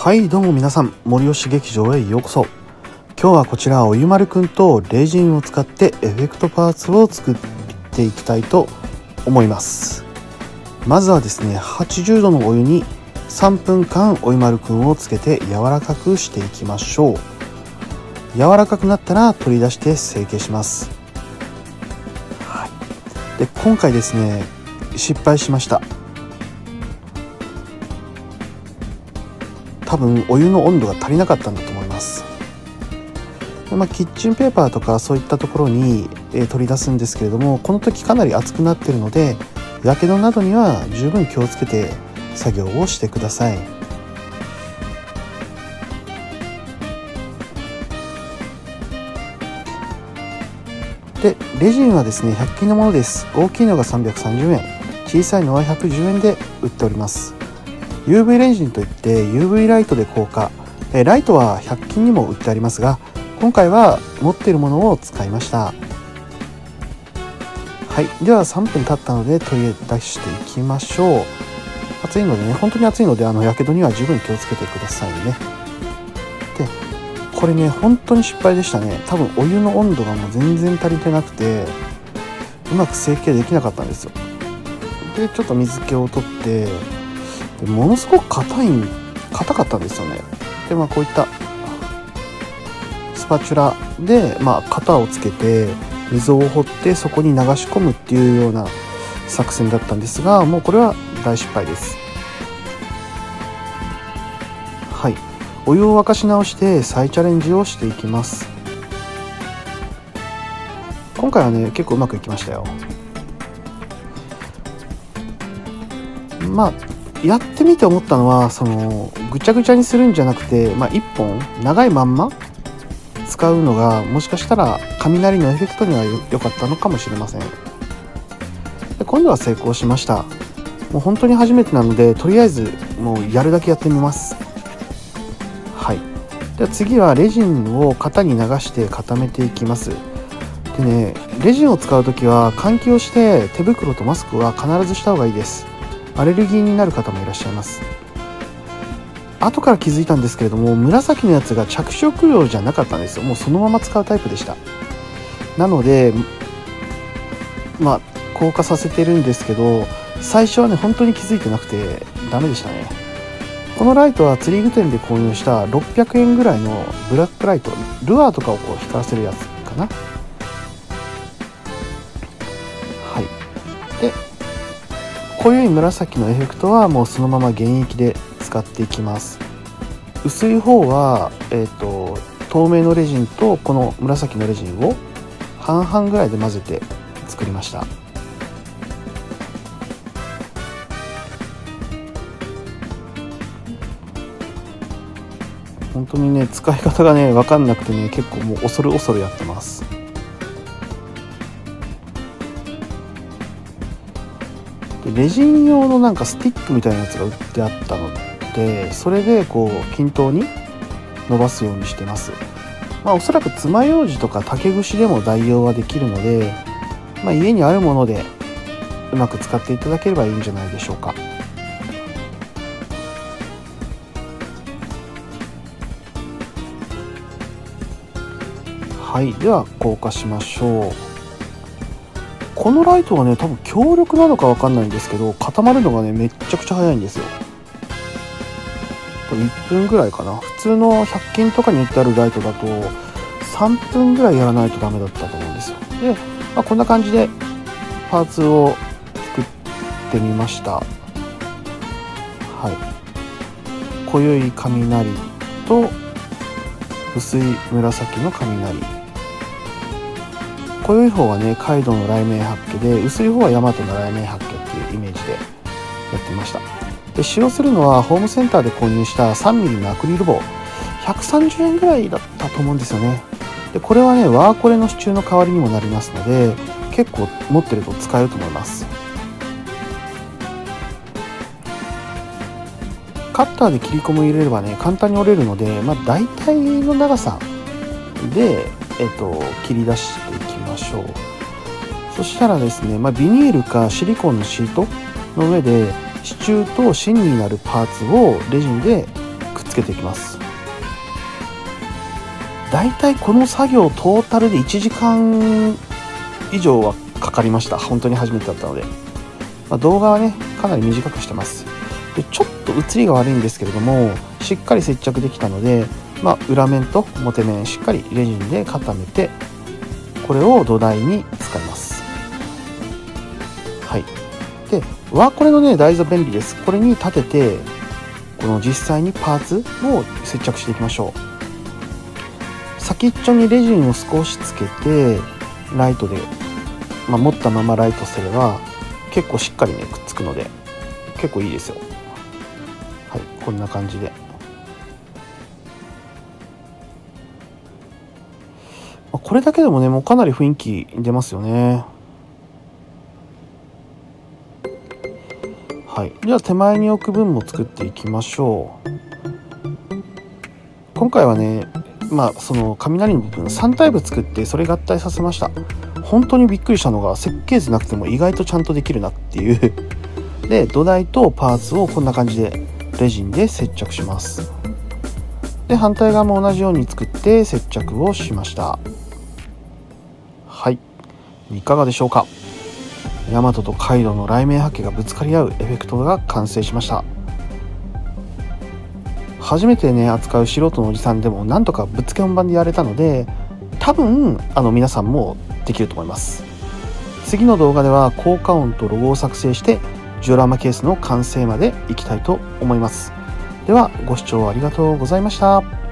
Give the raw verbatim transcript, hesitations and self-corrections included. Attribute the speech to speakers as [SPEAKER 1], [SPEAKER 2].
[SPEAKER 1] はいどうも皆さん、森吉劇場へようこそ。今日はこちらおゆまるくんとレジンを使ってエフェクトパーツを作っていきたいと思います。まずはですね、はちじゅうどのお湯にさんぷんかんおゆまるくんをつけて柔らかくしていきましょう。柔らかくなったら取り出して成形します。はい、で今回ですね、失敗しました。多分お湯の温度が足りなかったんだと思います。で、まあ、キッチンペーパーとかそういったところに、えー、取り出すんですけれども、この時かなり熱くなっているので、やけどなどには十分気をつけて作業をしてください。でレジンはですね、ひゃく均のものです。大きいのがさんびゃくさんじゅうえん、小さいのはひゃくじゅうえんで売っております。ユーブイ レジンといって ユーブイ ライトで硬化、ライトはひゃく均にも売ってありますが、今回は持っているものを使いました。はい、ではさんぷん経ったので取り出していきましょう。熱いのでね、本当に熱いので、あのやけどには十分気をつけてくださいね。でこれね、本当に失敗でしたね。多分お湯の温度がもう全然足りてなくて、うまく成形できなかったんですよ。でちょっと水気を取って、でものすごく硬い硬かったんですよね。でまあこういったスパチュラで、まあ、型をつけて溝を掘ってそこに流し込むっていうような作戦だったんですが、もうこれは大失敗です。はい、お湯を沸かし直して再チャレンジをしていきます。今回はね、結構うまくいきましたよ。まあやってみて思ったのは、そのぐちゃぐちゃにするんじゃなくて、まあ、いっぽん長いまんま使うのが、もしかしたら雷のエフェクトには良かったのかもしれません。で今度は成功しました。もう本当に初めてなので、とりあえずもうやるだけやってみます。はい、では次はレジンを型に流して固めていきます。でね、レジンを使う時は換気をして手袋とマスクは必ずした方がいいです。アレルギーになる方もいらっしゃいます。後から気づいたんですけれども、紫のやつが着色料じゃなかったんですよ。もうそのまま使うタイプでした。なのでまあ硬化させてるんですけど、最初はね本当に気づいてなくてダメでしたね。このライトは釣り具店で購入したろっぴゃくえんぐらいのブラックライト、ルアーとかをこう光らせるやつかな。はい、で濃い紫のエフェクトはもうそのまま原液で使っていきます。薄い方は、えーと、透明のレジンとこの紫のレジンを半々ぐらいで混ぜて作りました。本当にね、使い方がね分かんなくてね、結構もう恐る恐るやってます。レジン用のなんかスティックみたいなやつが売ってあったので、それでこう均等に伸ばすようにしてます。まあおそらく爪楊枝とか竹串でも代用はできるので、まあ、家にあるものでうまく使っていただければいいんじゃないでしょうか。はい、では硬化しましょう。このライトはね、多分強力なのか分かんないんですけど、固まるのがねめっちゃくちゃ早いんですよ。いっぷんぐらいかな。普通のひゃく均とかに売ってあるライトだとさんぷんぐらいやらないとダメだったと思うんですよ。で、まあ、こんな感じでパーツを作ってみました。はい、濃い雷と薄い紫の雷。濃い方はね、カイドウの雷鳴八卦で、薄い方はヤマトの雷鳴八卦っていうイメージでやってみました。で使用するのはホームセンターで購入したさんミリのアクリル棒、ひゃくさんじゅうえんぐらいだったと思うんですよね。でこれはね、ワーコレの支柱の代わりにもなりますので、結構持ってると使えると思います。カッターで切り込みを入れればね、簡単に折れるので、まあ、大体の長さで、えっと、切り出していきましょう。そしたらですね、まあ、ビニールかシリコンのシートの上で支柱と芯になるパーツをレジンでくっつけていきます。だいたいこの作業トータルでいちじかん以上はかかりました。本当に初めてだったので、まあ、動画はねかなり短くしてます。でちょっと写りが悪いんですけれども、しっかり接着できたので、まあ、裏面と表面しっかりレジンで固めて、これを土台に使います。はい。でわこれのね台座便利です。これに立てて、この実際にパーツを接着していきましょう。先っちょにレジンを少しつけて、ライトで、まあ、持ったままライトすれば結構しっかりねくっつくので結構いいですよ。はい、こんな感じで。これだけでもねもうかなり雰囲気出ますよね。はい、じゃあ手前に置く分も作っていきましょう。今回はねまあその雷の部分さんタイプ作ってそれ合体させました。本当にびっくりしたのが設計図なくても意外とちゃんとできるなっていうで土台とパーツをこんな感じでレジンで接着します。で反対側も同じように作って接着をしました。はい、いかがでしょうか。ヤマトとカイドウの雷鳴波形がぶつかり合うエフェクトが完成しました。初めてね扱う素人のおじさんでもなんとかぶっつけ本番でやれたので、多分あの皆さんもできると思います。次の動画では効果音とロゴを作成してジオラマケースの完成までいきたいと思います。ではご視聴ありがとうございました。